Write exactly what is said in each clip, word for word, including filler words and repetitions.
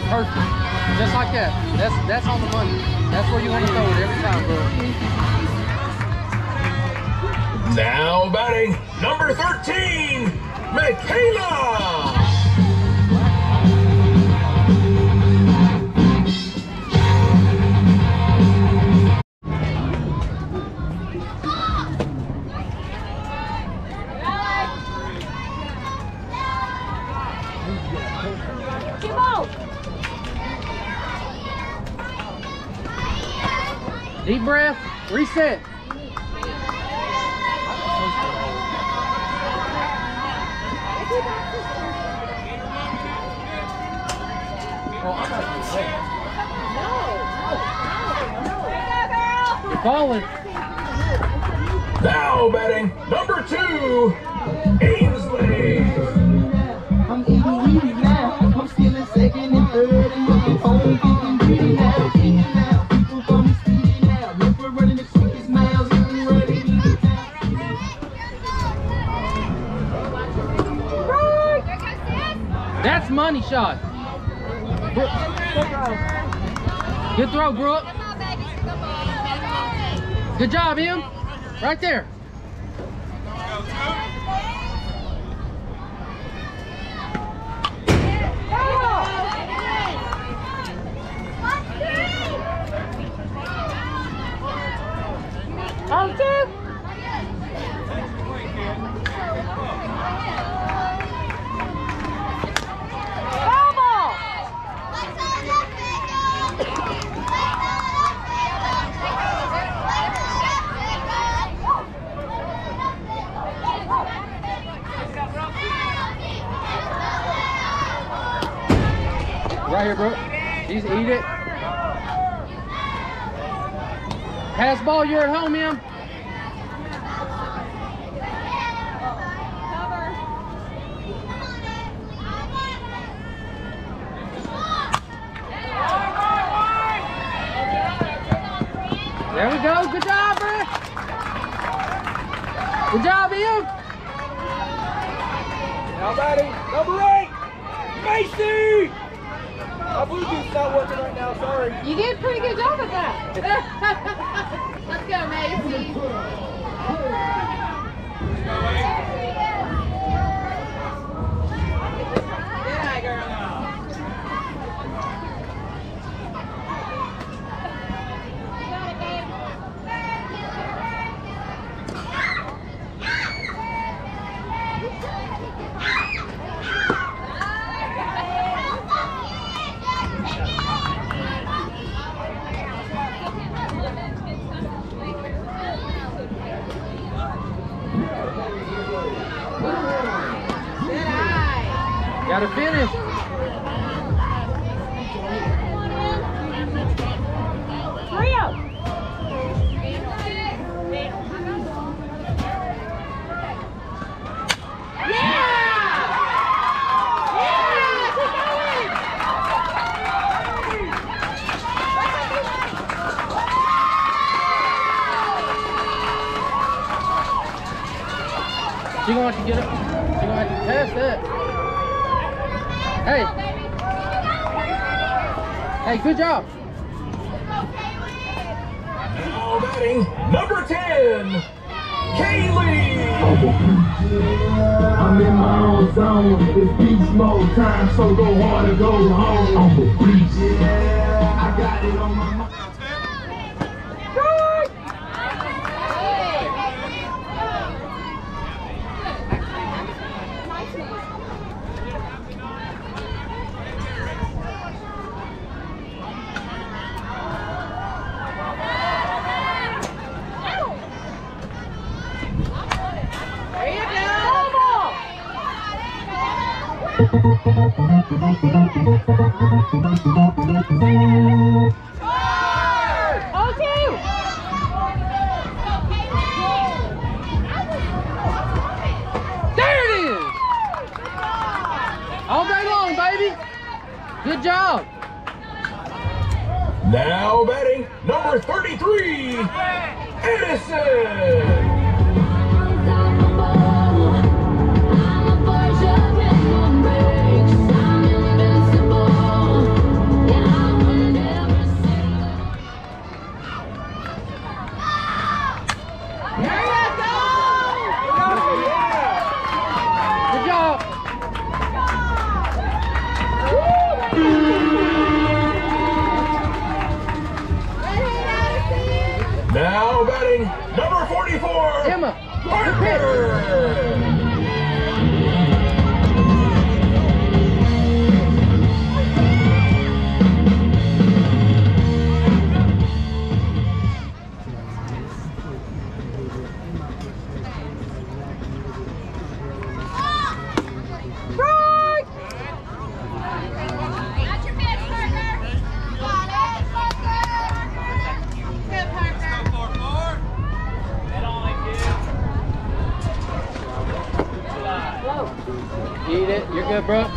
Perfect. Just like that. That's that's on the money. That's where you want to throw it every time, bro. Now batting number thirteen, Michaela. Deep breath, reset. You're falling. Now batting number two, Ainsley. I'm eating weedy now. I'm stealing second and third and looking home, getting greedy now. Eating now. People call me speedy now. Look, we're running the quickest miles, getting ready to get down. That's money shot. Good throw, Brooke. Good job, Em. Right there. Oh, two. Right here, bro. Just eat it. Pass ball, you're at home, Em. There we go. Good job, bro. Good job, Em. Now batting number eight, Macy. My Bluetooth's not working right now, sorry. You did a pretty good job at that. Let's go, Macy. Good eye, girl. Gotta finish. Hurry up. She's gonna have to get it. She's gonna have to test that. Hey. Hey, good job. Now batting number ten, Kaylee. I'm in my own zone. It's beast mode time, so go hard or go home. I'm the beast. Yeah, I got it on my mind. Good job. Now batting number thirty-three, Edison. Now batting number forty-four, Emma, Parker. Eat it. You're good, bro.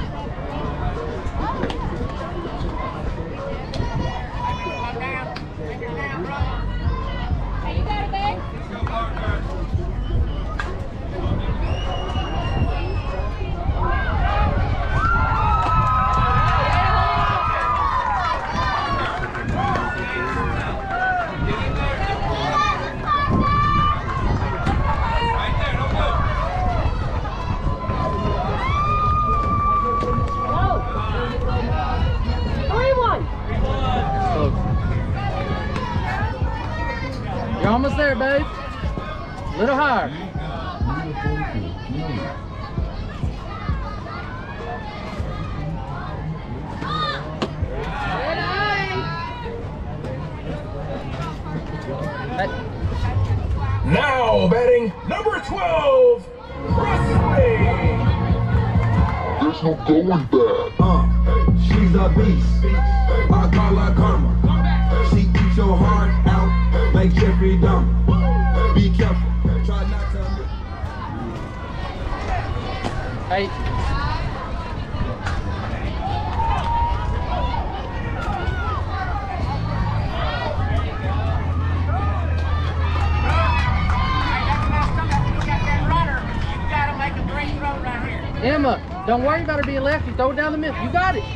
You're almost there, babe. A little higher. Now batting number twelve, Presley. There's no going back. Uh, she's a beast. I call her karma. She eats your heart out like Jeffrey Dahmer. Be careful. Try not to. Hey. Emma, don't worry about her being left. You throw it down the middle. You got it.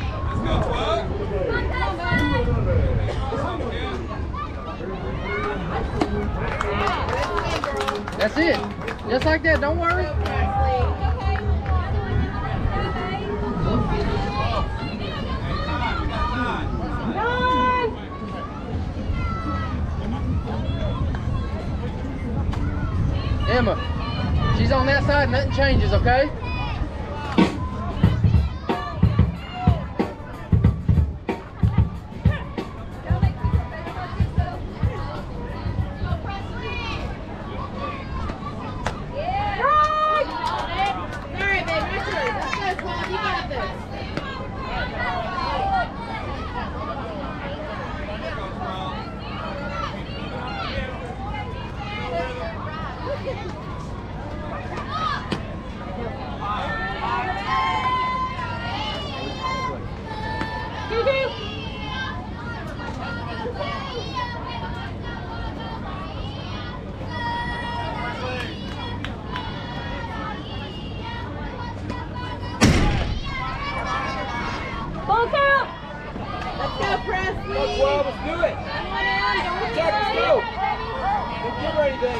That's it. Just like that. Don't worry. Emma, she's on that side. Nothing changes, okay? Let's well, let's do it. Check, let's go. Don't give her anything.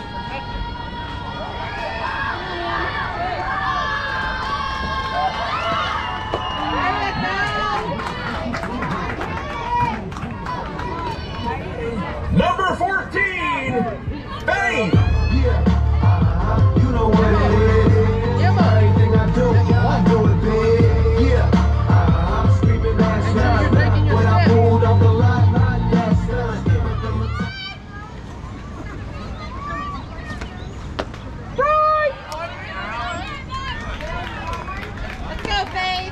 Number fourteen, Faith. Yeah. You know what it is. Everything I do, I do it big. Yeah. I'm screaming that shit. When I pulled off the lot, not that stunt. Let's go, Faith.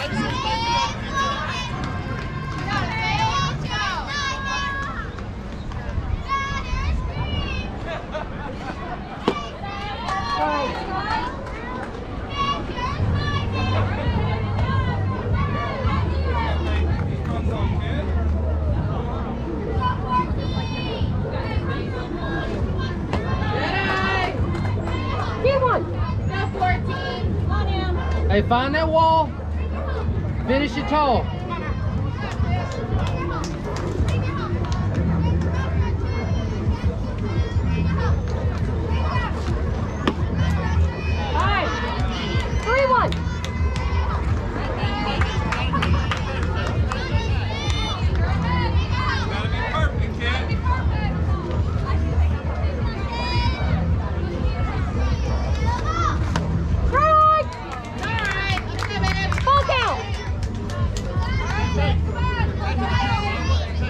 Hey, find that wall. Finish it tall.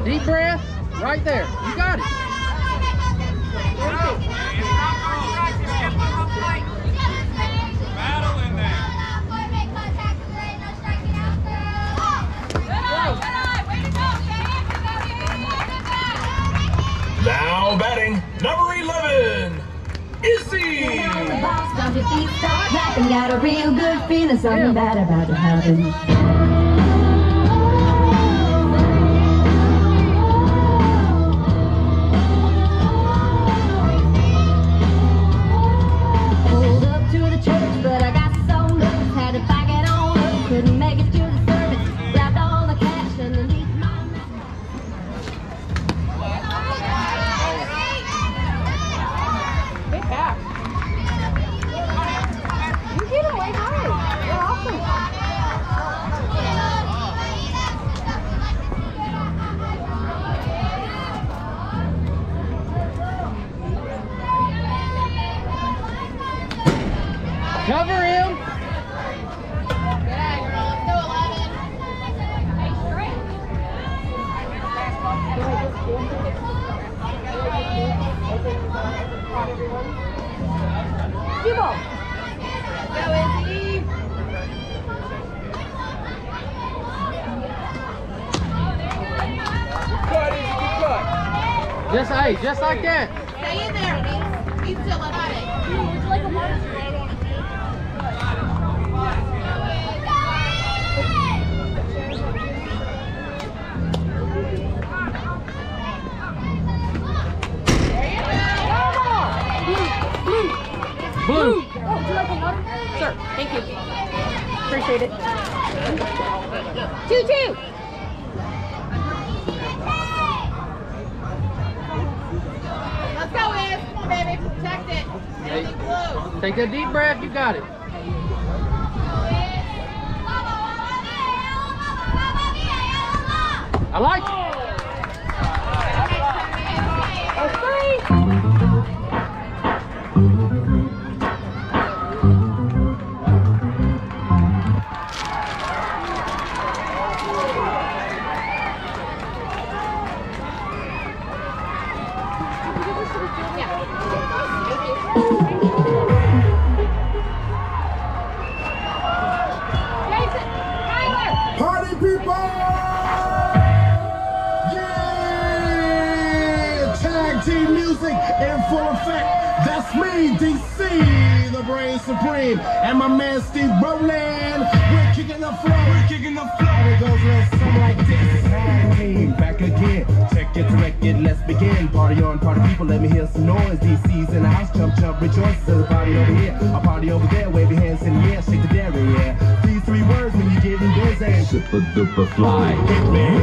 Deep breath. Right there. You got it. Now batting number eleven, Izzy. Stop your feet, stop clapping. Got a real good feeling, something bad about to happen. Pulled up to the church, but I got so nervous, had to back it on up. Couldn't make it to the service. Grabbed all the cash underneath my Big back. You get away high. You're awesome. Cover him. Good eye, girl. Let's go, eleven. Hey, straight. Cue ball. Go, Izzy. Cut, Izzy, good cut. Just hey, just like that. Stay in there. He's, he's still at it. Would you like a water? Blue. Oh, would you like a water? Sure. Thank you. Appreciate it. Two, two. Let's go, Iz. Come on, baby. Protect it. Hey. Everything blue. Take a deep breath. You got it. I like it. Party people! Yeah! Tag team music in full effect. That's me, D C, the brain supreme, and my man Steve Rowland. We're kicking the floor. We're kicking the floor. And it goes a little something like this. Tag team back again. Check it, direct it, let's begin. Party on, party people, let me hear some noise. D C's in the house, jump, jump, rejoice. There's a party over here, a party over there. Wave your hands in the air, shake the dairy, yeah. These three words when you're getting busy. Super duper fly. Hit me.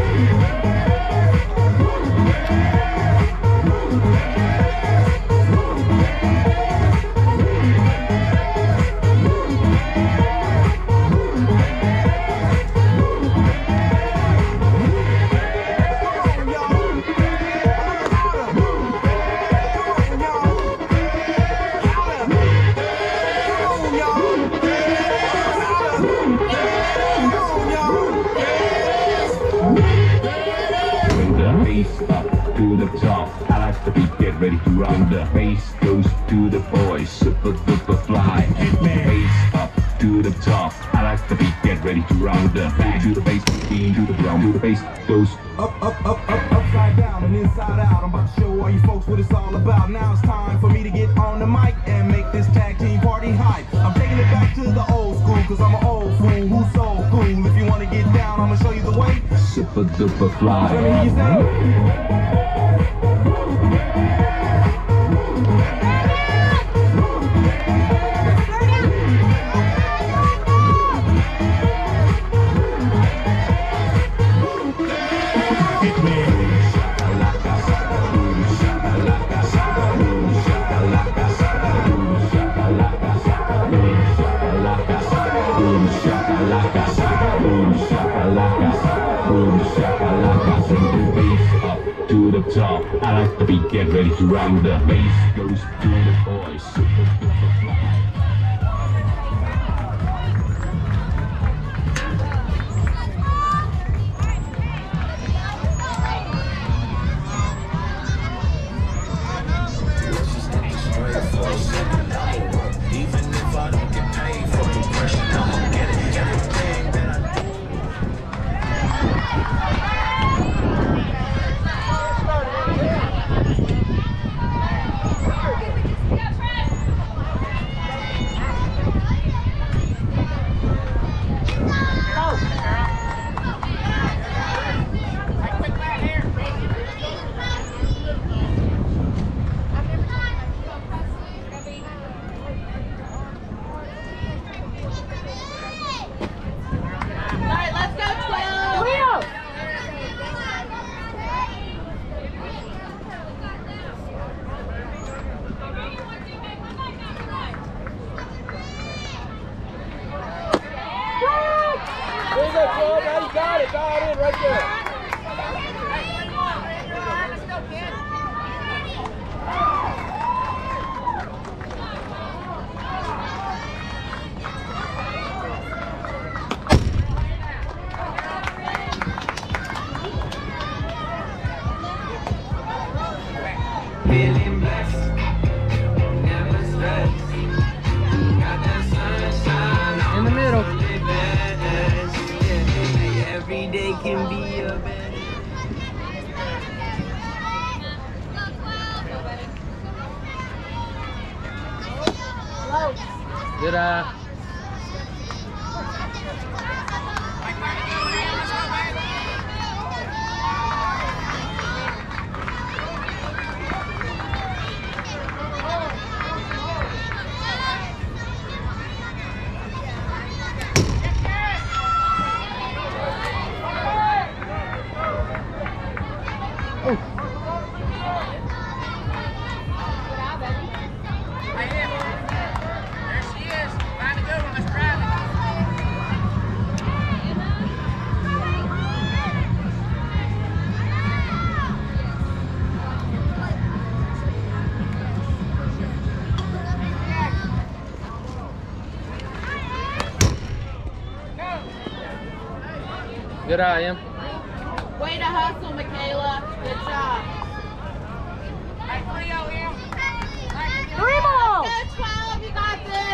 To the top, I like the beat, get ready to run. The bass goes to the boys, super duper fly. Bass up to the top, I like the beat, get ready to run. The back to the bass, beat to the drum, to the bass goes Up, up, up, up, upside down and inside out. I'm about to show all you folks what it's all about. Now it's time for me to get on the mic and make this tag team party hype. I'm taking it back to the old school, cause I'm an old fool who's so cool. If you wanna get down, I'ma show you the way. super duper fly. Let me hear you say. To the top, I like the beat, get ready to run. The bass goes to the boys. Super duper fly. right there. Feeling blessed, never stressed. Got that sunshine In the middle. yeah. Every day can be a better. Good eye. Good eye, Em. Way to hustle, Michaela. Good job. Three ball. Go twelve. You got this.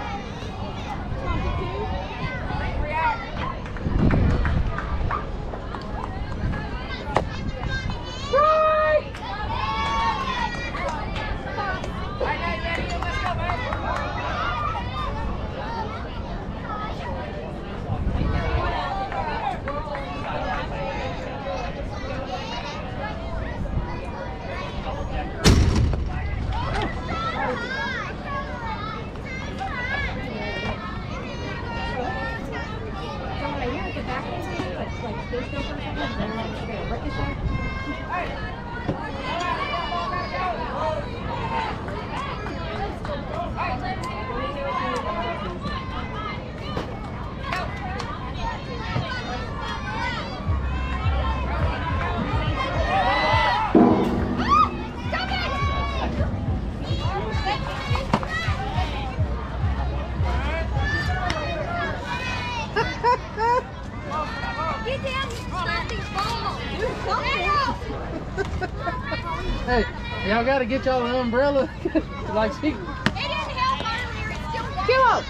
Hey, y'all gotta get y'all an umbrella. Like she. It didn't help earlier. It's still down. Come on.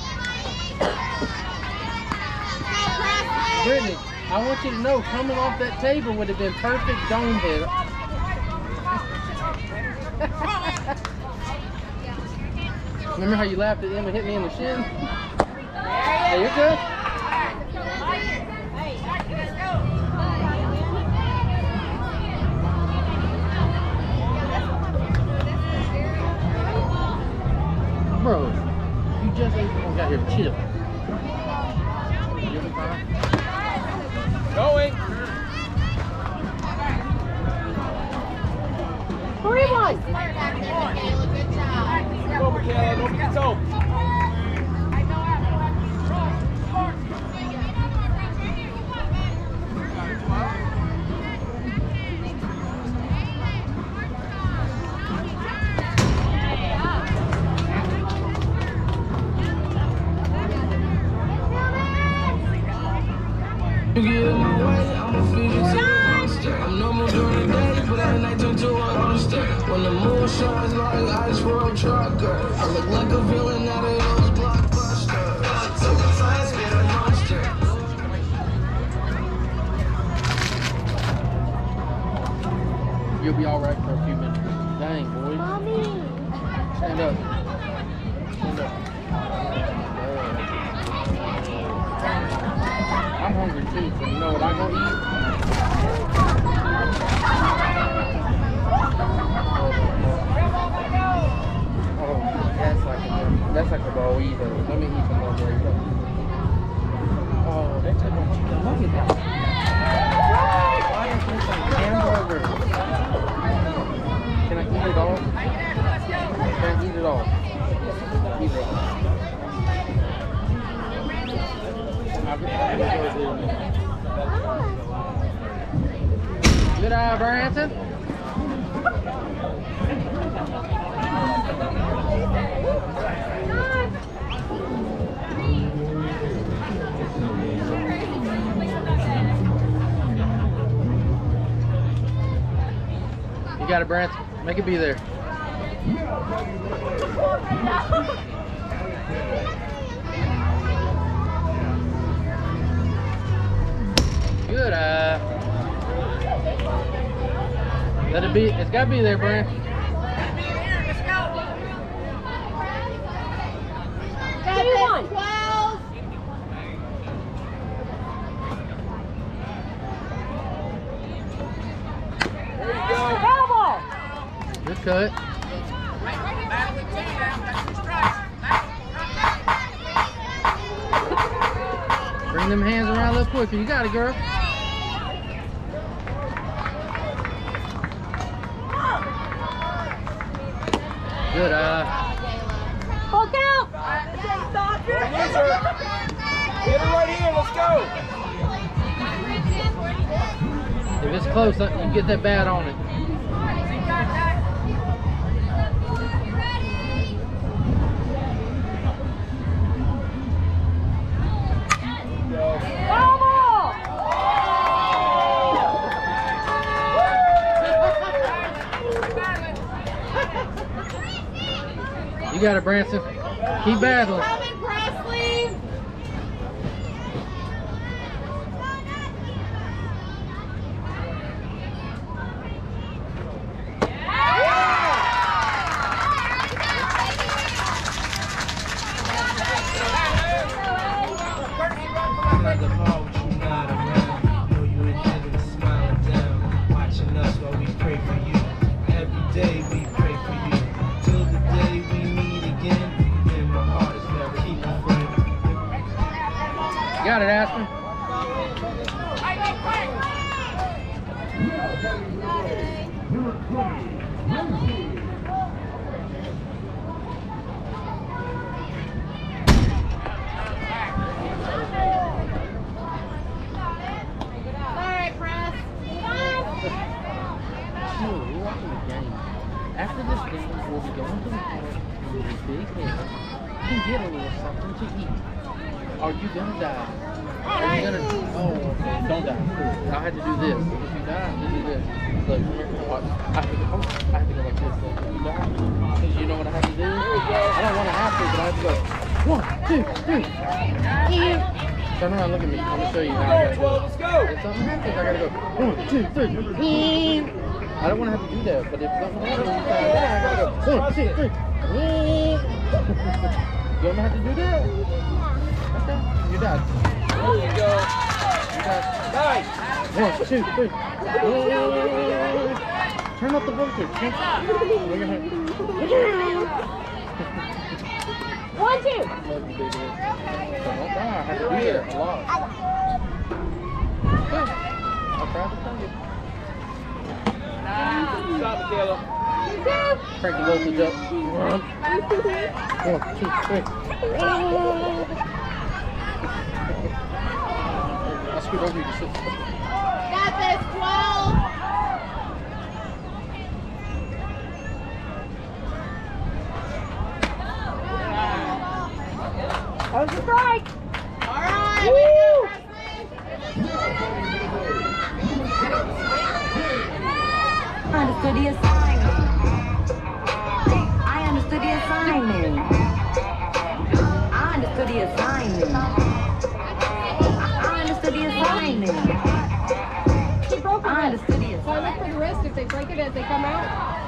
Brittany, I want you to know, coming off that table would have been perfect dome hit. Remember how you laughed at him and hit me in the shin? Hey, you're good. Bro, you just ain't got here. Chill. You'll be fine. Going. Three one. Good job. Go, Michaela. Don't forget to toe. You get in my way, I'ma feed you to the monster. I'm normal during the day, but at night turn to a monster. When the moon shines like ice road truckers, I look like a villain out of those blockbusters. So the fast get a monster. You'll be alright for a few minutes. Dang, boy. Mommy. Stand up. Stand up. I'm hungry too, so you know what I'm gonna eat? Oh, that's like a, that's like a burrito. Let me eat some more burrito. Oh, that's a burrito. Look at that. Why is this a hamburger? Can I eat it all? Can I eat it all? Eat it all. I'll get that. Good eye, Branson. You got it, Branson. Make it be there. Good eye. Let it be. It's got to be there, Branson. Got this, twelve. There you go. Good cut. Bring them hands around a little quicker. You got it, girl. Good eye. Look out! Use her. Get her right here. Let's go. If it's close, you can get that bat on it. You got it, Branson. Keep battling. Coming, Presley. Got it, Aspen. Alright, Press. After this game, we'll be going to the park with a big head and get a little something to eat. Are you gonna die? Are you gonna? Oh, okay. Don't die. I had to do this. If you die, I have to do this. Look, watch. I have to go. I have to go like this. Look, if you die, because you know what I have to do. I don't want to have to, but I have to go. One, two, three. Turn around, look at me. I'm gonna show you how I gotta go. Let's go. If something happens, I gotta go. One, two, three. I don't want to have to do that, but if something happens, you gotta die. I gotta go. One, two, three. You don't have to do that. Okay, you died. There you go. You died. Nice. One, two, three. Turn up the voltage. Turn- We're gonna. One, two. Love you, big head. So don't die. I have to do that a lot. Good. I'll try to tell you. Stop it, Taylor. Crank the voltage up. One, two, three. I'll scoot over you to sit. Got this, twelve. That was a strike. All right. Woo! Understood the assignment. I understood the assignment. I understood the assignment. I understood the assignment. She broke I it. understood the So I look assignment. for the wrist if they break it as they come out.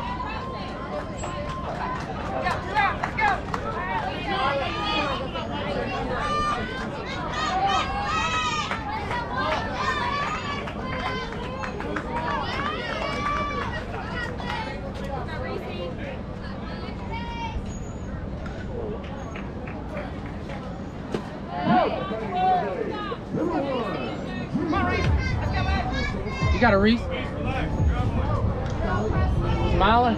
You got a Reese? Smiling?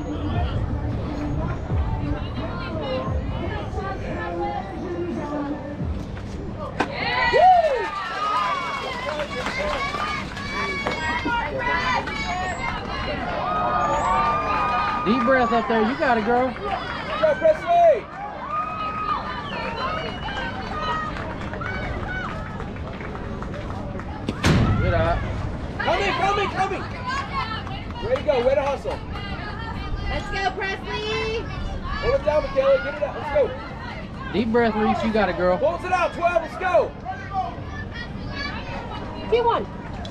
Deep breath up there. You got it, girl. Good job, Presley. Good eye. Coming, coming, coming. Way to go. Way to hustle. Let's go, Presley. Hold it down, Michaela. Get it out. Let's go. Deep breath, Reese. You got it, girl. Pulse it out. twelve. Let's go. T one.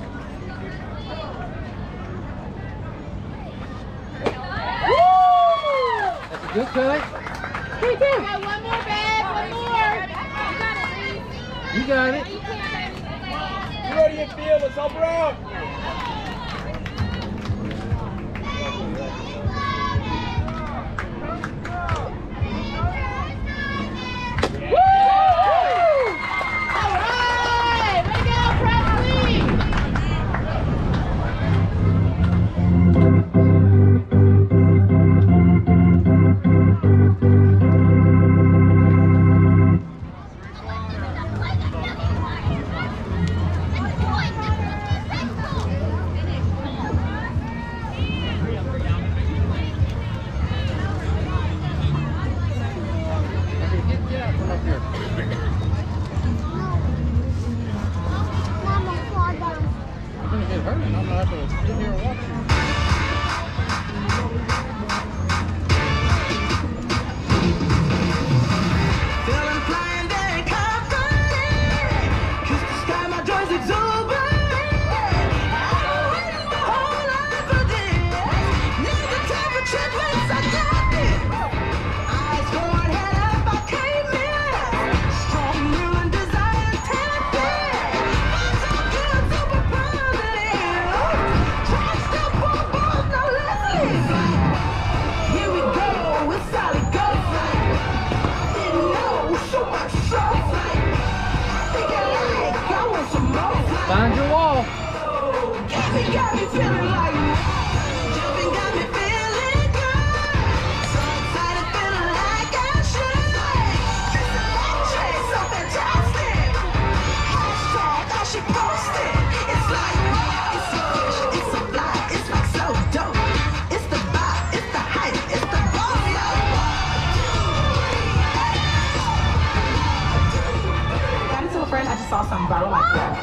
That's a good cut. Three, two. One more, babe. One more. You got it, Reese. You got it. You're ready in field. Let's help her out. Find your wall. Got me, got me feeling like jumping, got me feeling good. So excited, feeling like I should. It's electric, so fantastic. Hashtag, I should post it. It's like, it's so fresh, it's so fly, it's like so dope. It's the vibe, it's the hype, it's the bomb. Got into a friend, I just saw something viral like that.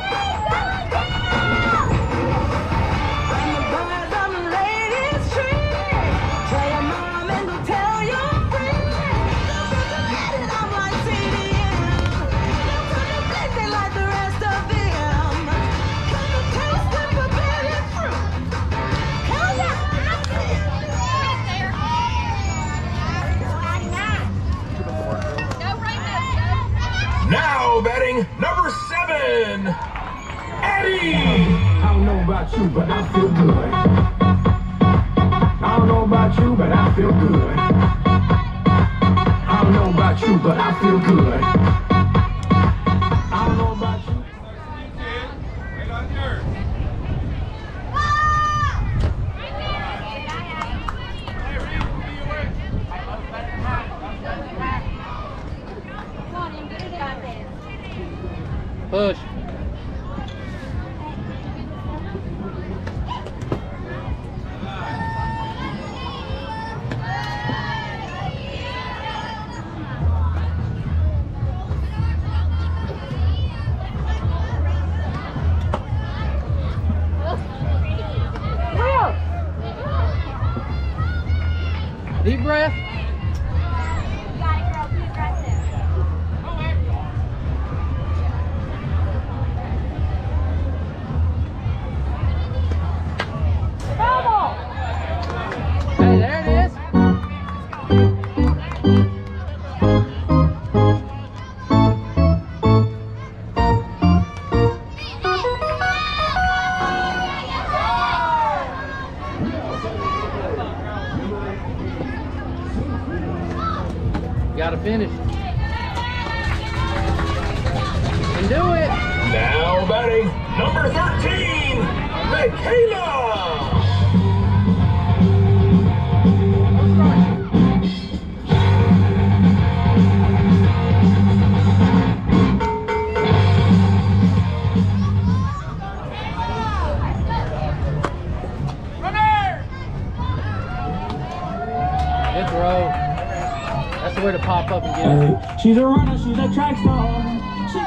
Now batting number seven, Eddie. I don't know about you, but I feel good. I don't know about you, but I feel good. I don't know about you, but I feel good. I don't know about you. Push. Deep breath. Hey, there it is. Gotta finish. And do it. Now batting number thirteen, Michaela. way to pop up and get it. Hey, she's a runner, she's a track star. She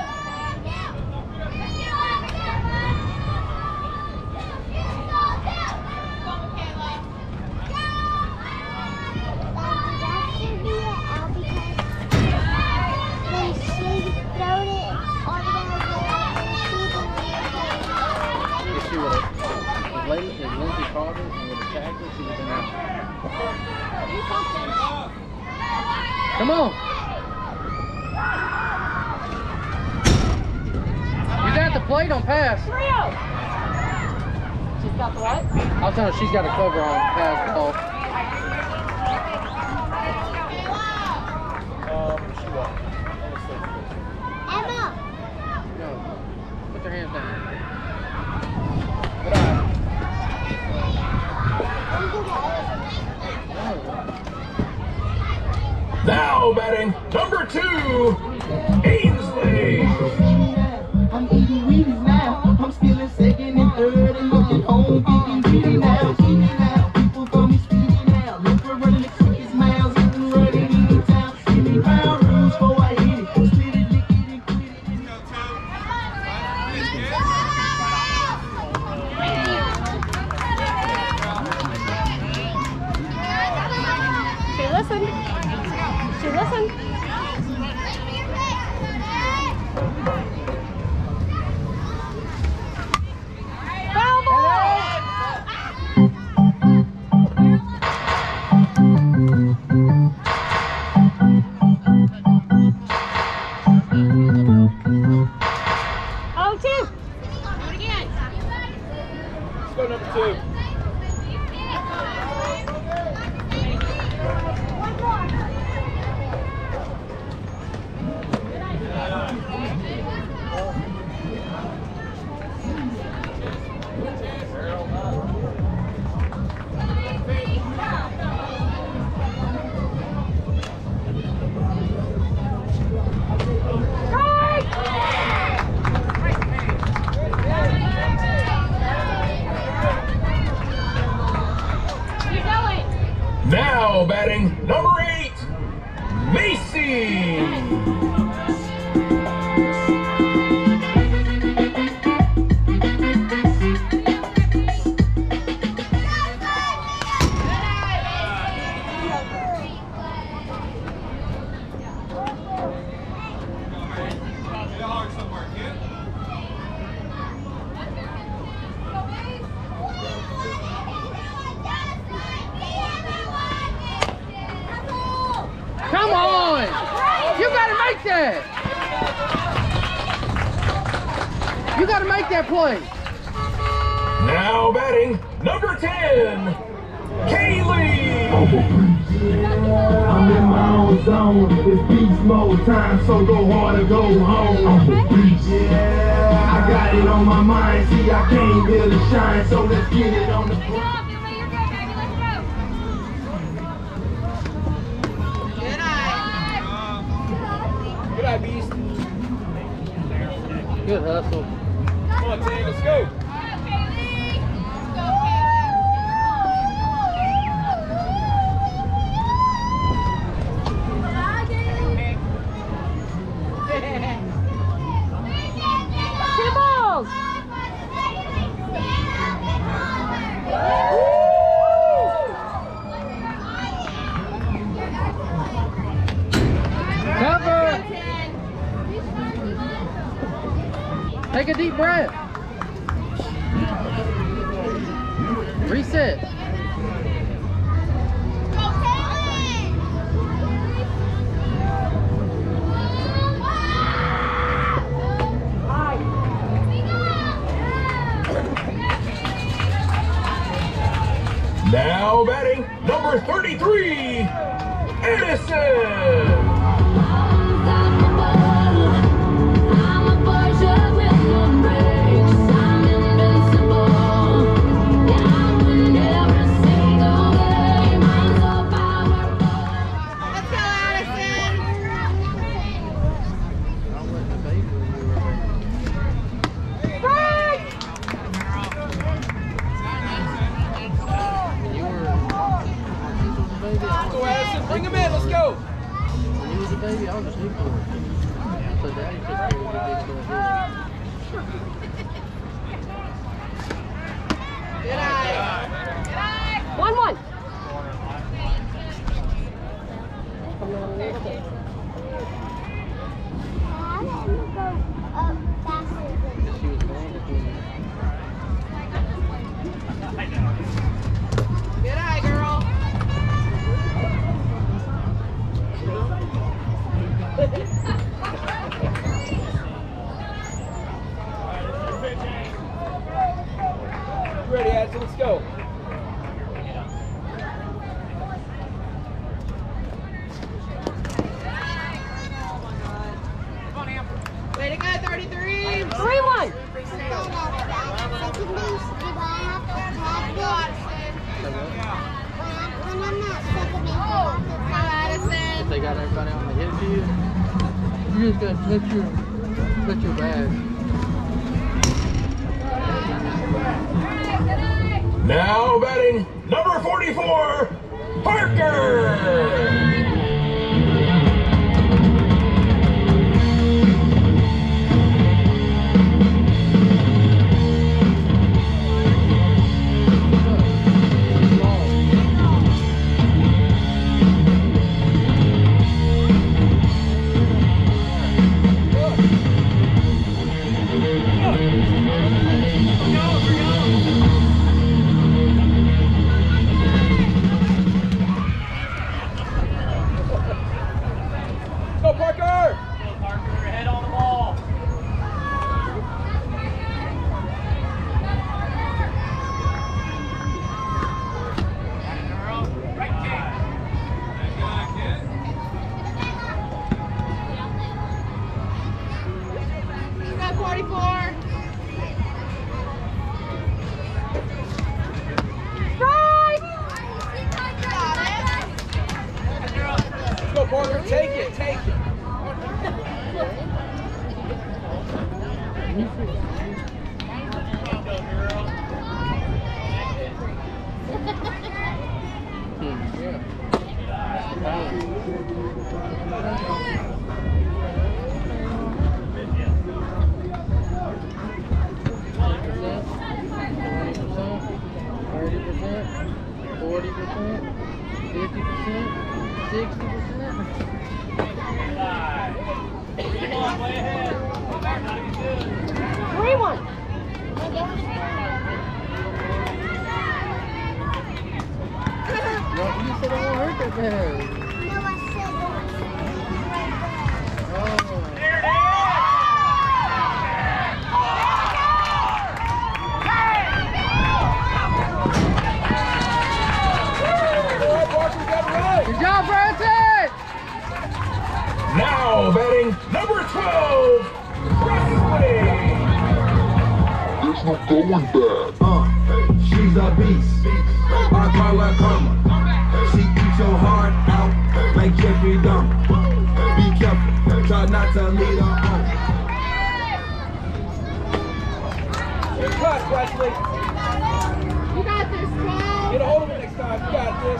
If Lindsay called her and would have tagged her, she would have been out. Come on! You got the plate on pass. She's got the what? I was telling her she's got a cover on pass ball. Um, she won. Emma! No. Put their hands down. Now batting number two, Ainsley. I'm eating Wheaties now. I'm stealing second and third and looking home, getting greedy now. Greedy now. People call me speedy now. Look for running the quickest miles, even running in town. Give me pound rules before I hit it. Split it, lick it, and quit it. She listened. She listened. Foul ball! Oh, two. Do it again. Let's go number two. Now batting number eight, Macy. Come on! You gotta make that! You gotta make that play! Now batting number ten, Kaylee. I'm in my own zone. It's beast mode time, so go hard or go home. I'm a beast. Yeah, I got it on my mind. See, I came here to shine, so let's get it on the floor. Good eye, Beast. Good hustle. Come on, Tay, let's go. Two balls. Cover! Take a deep breath. Reset. Now batting number thirty-three, Edison. Go, Addison, bring him in, let's go. baby, I was asleep for it. So daddy took care of the big little head. Good eye. Good eye. One, one. She was born between them. Good eye, girl. Ready, Addison? Let's go. Way to go, thirty-three. three one. If they got everybody on the hit to you, you just gotta touch your, touch your bag. Now batting number forty-four, Parker. Go, Parker! You got forty-four. Go, Parker, take it, take it. forty percent, fifty percent, sixty percent. three one. No, you said it won't hurt that bad. Oh. Good job, Branson! Now batting number twelve, Presley. There's no going back. Uh, she's a beast. I call her karma. She eats your heart out like Jeffrey Dahmer. Be careful, try not to lead her on. Good cut, Presley. You got this, twelve. Get a hold of it next time. You got this.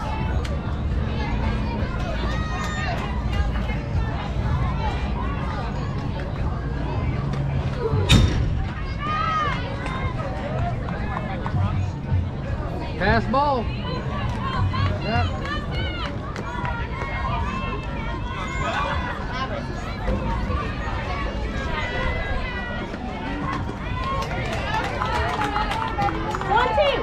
Pass ball. Yep. One, two.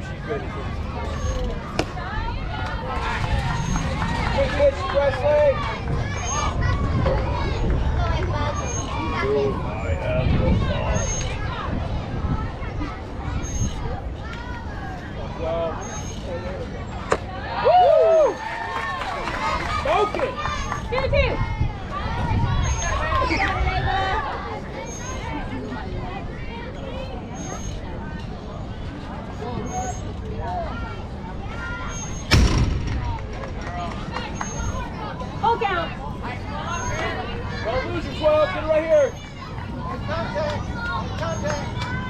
Oh, she's ready. Good pitch, Presley. I have the ball. Woo! Smoke it! Two, two. Full count. Don't lose your twelve, get it right here. Contact! Contact!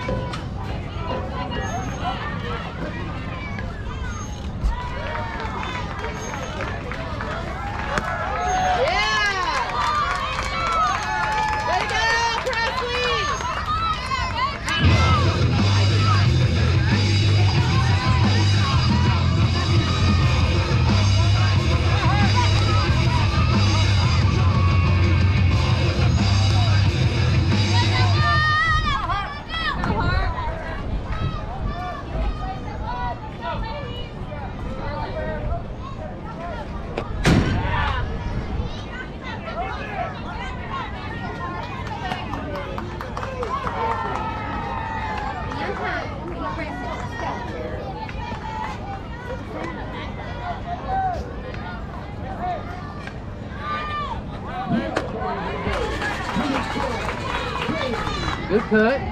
Good cut.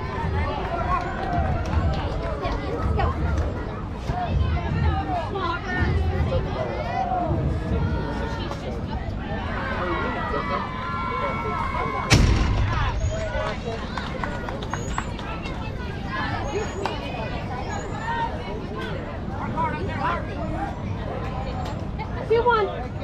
Two, one.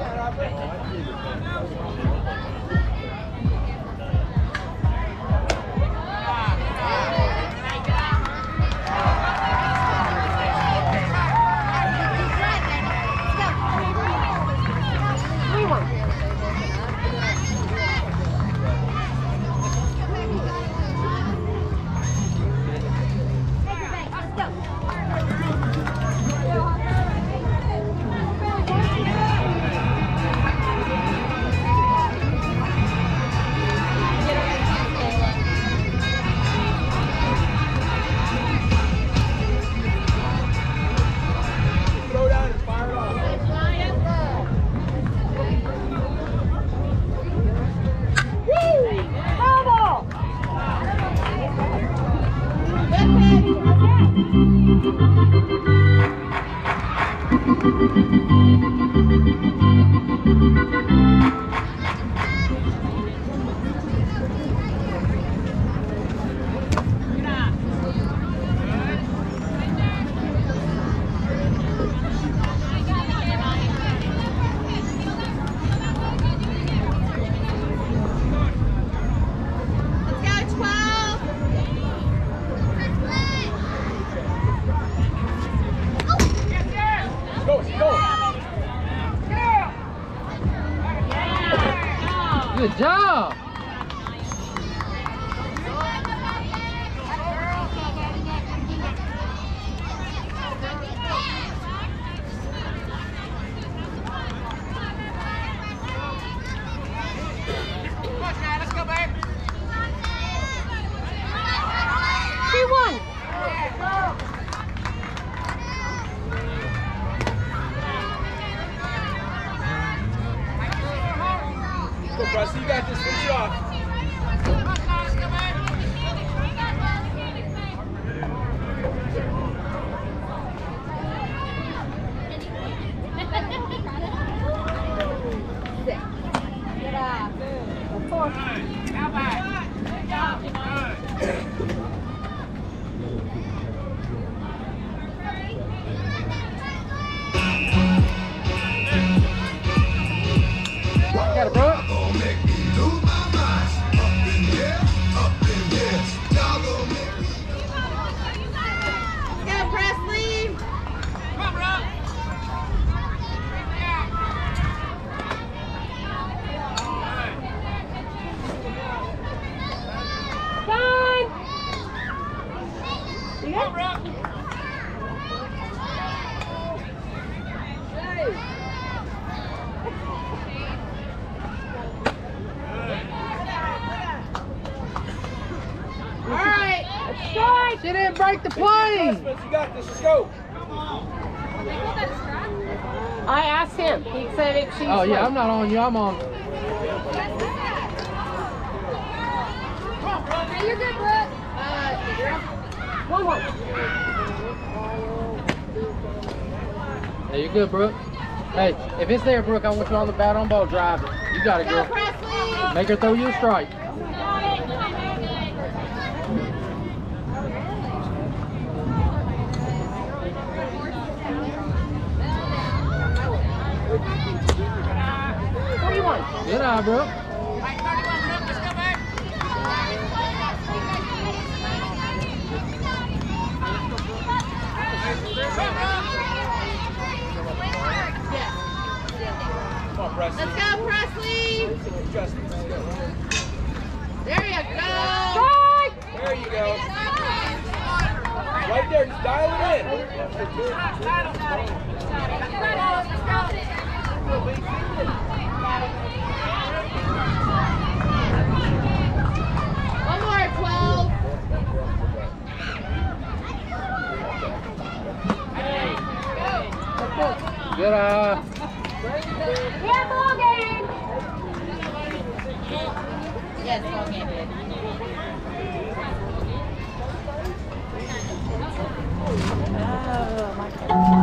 Good job. Two, one. Go, Presley, you got this. Finish it off. Six. Good job. Four. Good job. Got it, bro. Gonna make me lose my mind. didn't break the plane. You got this. Let's go. I asked him. He said if she's. Oh yeah, I'm not on you. I'm on. Hey, you're good, Brooke. One more. Hey, you're good, Brooke. Hey, if it's there, Brooke, I want you on the bat on ball driving. You got it, Go, girl. Presley. Make her throw you a strike. forty-one. Good eye, Brooke. Come on, Presley. Let's go, Presley. Justin, let's go. There you go. There you go. Right there, just dial it in. One more at twelve. Good eye. Yeah, ball game. Yes, ball game. Oh, my God.